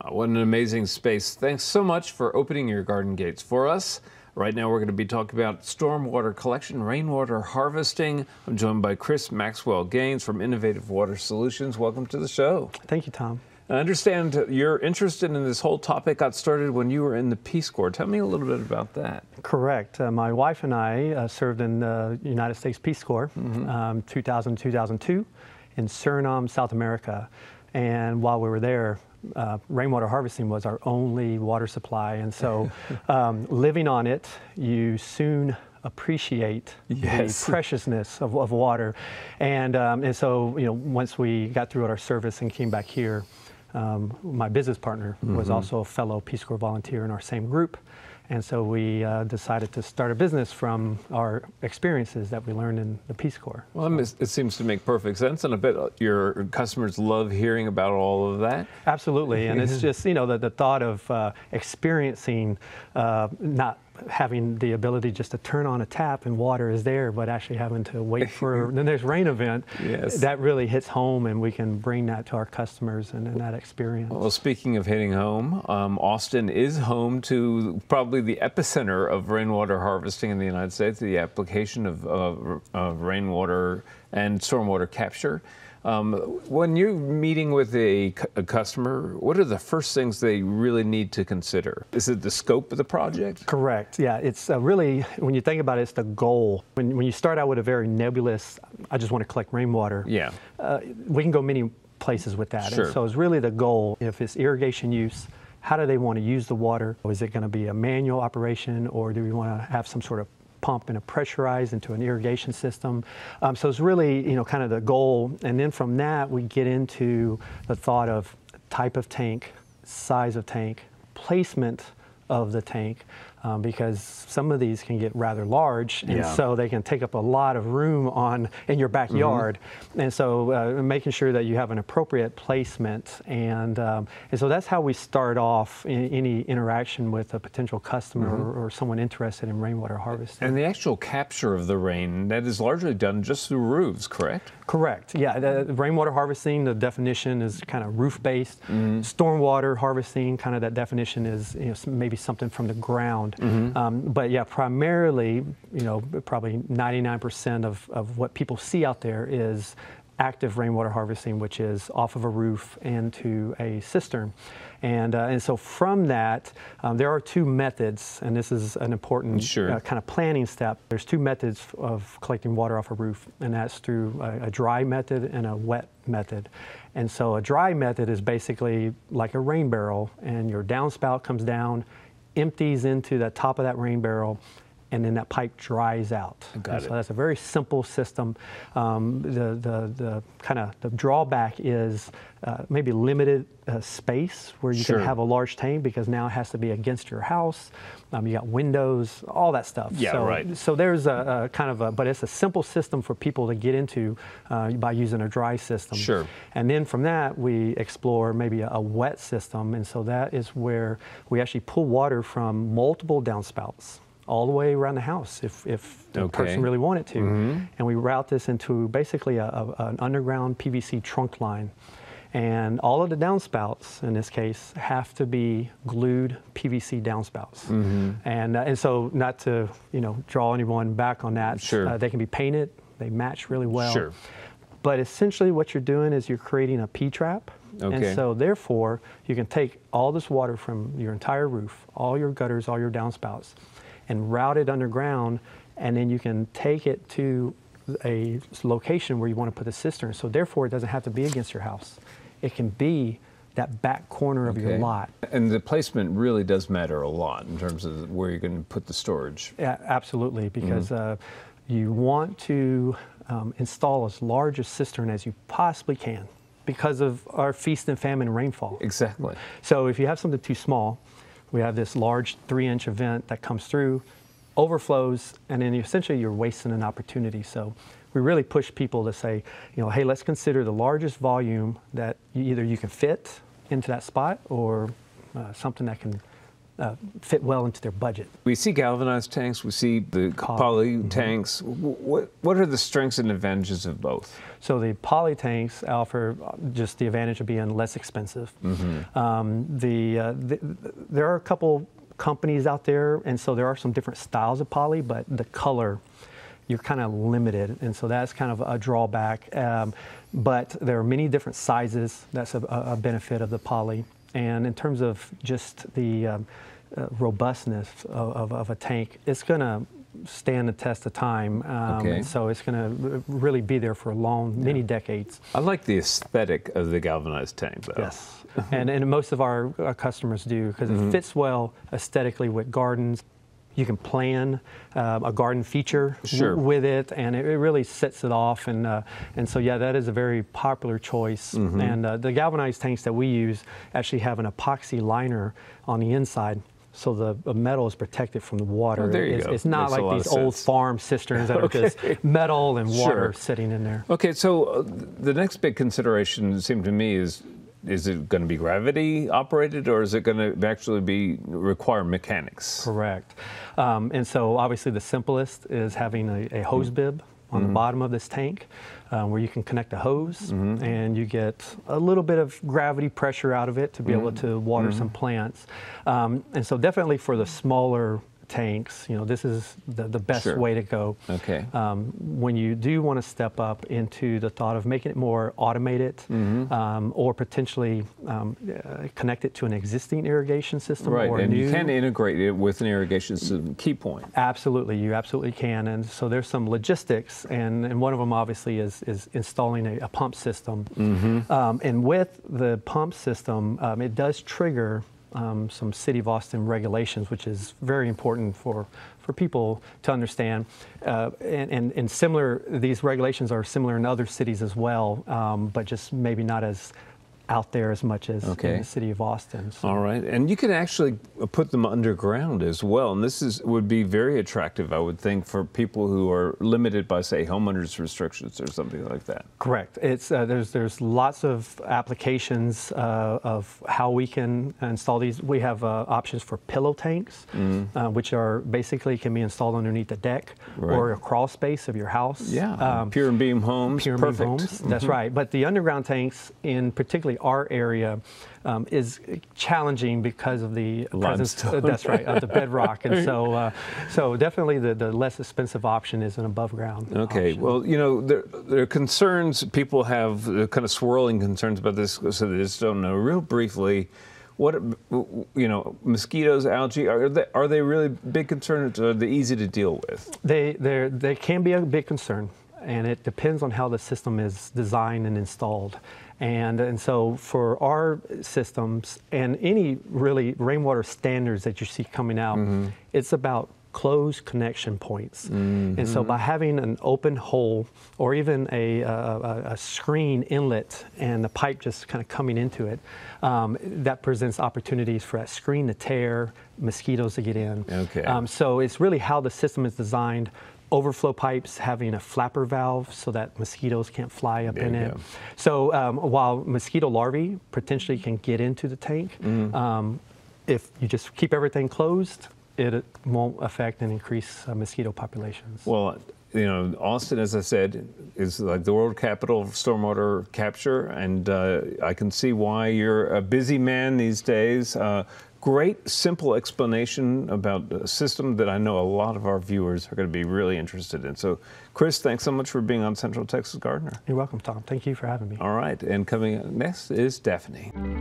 What an amazing space. Thanks so much for opening your garden gates for us. Right now we're going to be talking about stormwater collection, rainwater harvesting. I'm joined by Chris Maxwell-Gaines from Innovative Water Solutions. Welcome to the show. Thank you, Tom. I understand you're interested in this whole topic. Got started when you were in the Peace Corps. Tell me a little bit about that. Correct. My wife and I served in the United States Peace Corps 2000-2002 in Suriname, South America. And while we were there, rainwater harvesting was our only water supply. And so living on it, you soon appreciate the preciousness of water. And so, once we got through our service and came back here, my business partner was also a fellow Peace Corps volunteer in our same group. And so we decided to start a business from our experiences that we learned in the Peace Corps. Well, it seems to make perfect sense, and I bet your customers love hearing about all of that. Absolutely, and it's just, the thought of experiencing not having the ability just to turn on a tap and water is there, but actually having to wait for the next rain event, that really hits home, and we can bring that to our customers and that experience. Well, speaking of hitting home, Austin is home to probably the epicenter of rainwater harvesting in the United States, the application of rainwater and stormwater capture. When you're meeting with a customer, what are the first things they really need to consider? Is it the scope of the project? Correct. Yeah, it's really, when you think about it, it's the goal. When you start out with a very nebulous, I just want to collect rainwater, we can go many places with that. Sure. And so it's really the goal. If it's irrigation use, how do they want to use the water? Is it going to be a manual operation, or do we want to have some sort of pump and a pressurized into an irrigation system? So it's really, kind of the goal. And then from that, we get into the thought of type of tank, size of tank, placement of the tank, because some of these can get rather large, and so they can take up a lot of room in your backyard. And so making sure that you have an appropriate placement, and so that's how we start off in any interaction with a potential customer or someone interested in rainwater harvesting. And the actual capture of the rain, that is largely done just through roofs, correct? Correct. Yeah, the rainwater harvesting, the definition is kind of roof-based. Stormwater harvesting, kind of that definition is maybe something from the ground. But yeah, primarily, probably 99% of what people see out there is active rainwater harvesting, which is off of a roof into a cistern. And so from that, there are two methods, and this is an important kind of planning step. There's two methods of collecting water off a roof, and that's through a dry method and a wet method. And so a dry method is basically like a rain barrel, and your downspout comes down, empties into the top of that rain barrel, and then that pipe dries out. So that's a very simple system. The kind of the drawback is maybe limited space where you can have a large tank, because now it has to be against your house. You got windows, all that stuff. So there's a kind of but it's a simple system for people to get into by using a dry system. And then from that, we explore maybe a wet system. And so that is where we actually pull water from multiple downspouts all the way around the house if the person really wanted to. And we route this into basically an underground PVC trunk line. And all of the downspouts, in this case, have to be glued PVC downspouts. And so, not to draw anyone back on that, they can be painted, they match really well. But essentially what you're doing is you're creating a P-trap. And so therefore, you can take all this water from your entire roof, all your gutters, all your downspouts, and route it underground, and then you can take it to a location where you want to put the cistern. So therefore, it doesn't have to be against your house. It can be that back corner of your lot. And the placement really does matter a lot in terms of where you're going to put the storage. Yeah, absolutely, because you want to install as large a cistern as you possibly can because of our feast and famine rainfall. Exactly. So if you have something too small, we have this large 3-inch event that comes through, overflows, and then essentially you're wasting an opportunity. So we really push people to say, hey, let's consider the largest volume that either you can fit into that spot, or something that can fit well into their budget. We see galvanized tanks, we see the poly tanks. What are the strengths and advantages of both? So the poly tanks offer just the advantage of being less expensive. There are a couple companies out there, and so there are some different styles of poly, but the color, you're kind of limited, and so that's kind of a drawback. But there are many different sizes. That's a benefit of the poly. And in terms of just the robustness of a tank, it's going to stand the test of time. So it's going to really be there for many decades. I like the aesthetic of the galvanized tank, though. Yes, and most of our customers do, because it fits well aesthetically with gardens. You can plan a garden feature with it, and it really sets it off. And so, yeah, that is a very popular choice. And the galvanized tanks that we use actually have an epoxy liner on the inside, so the metal is protected from the water. Oh, there you go. It's not like these old farm cisterns that are just metal and water sitting in there. Okay, so the next big consideration, it seemed to me, is it going to be gravity operated, or is it going to actually require mechanics? Correct. And so obviously the simplest is having a hose bib on the bottom of this tank, where you can connect a hose and you get a little bit of gravity pressure out of it to be able to water some plants. And so definitely for the smaller tanks, this is the best way to go. Okay. When you do want to step up into the thought of making it more automated, or potentially connect it to an existing irrigation system, or and you can integrate it with an irrigation system. Key point. Absolutely, you absolutely can. And so there's some logistics, and one of them obviously is installing a pump system. And with the pump system, it does trigger some City of Austin regulations, which is very important for people to understand. And similar, these regulations are similar in other cities as well, but just maybe not as out there as much as in the City of Austin. So. All right, and you can actually put them underground as well, and this would be very attractive, I would think, for people who are limited by, say, homeowners restrictions or something like that. Correct. It's there's lots of applications of how we can install these. We have options for pillow tanks, which are basically can be installed underneath the deck or a crawl space of your house. Yeah, pure and beam homes. Pure and beam homes. That's right. But the underground tanks, in particularly our area, is challenging because of the presence. That's right, of the bedrock, and so definitely the less expensive option is an above ground. Okay, option. Well, there are concerns people have, kind of swirling concerns about this, so they just don't know. Real briefly, what mosquitoes, algae, are they really big concerns, or are they easy to deal with? They can be a big concern, and it depends on how the system is designed and installed. And so for our systems and any really rainwater standards that you see coming out, it's about closed connection points. And so by having an open hole or even a screen inlet and the pipe just kind of coming into it, that presents opportunities for that screen to tear, mosquitoes to get in. Okay. So it's really how the system is designed. Overflow pipes having a flapper valve so that mosquitoes can't fly up in it. So while mosquito larvae potentially can get into the tank, if you just keep everything closed, it won't affect and increase mosquito populations. Well, Austin, as I said, is like the world capital of stormwater capture, and I can see why you're a busy man these days. Great, simple explanation about a system that I know a lot of our viewers are going to be really interested in. So, Chris, thanks so much for being on Central Texas Gardener. You're welcome, Tom. Thank you for having me. All right, and coming up next is Daphne.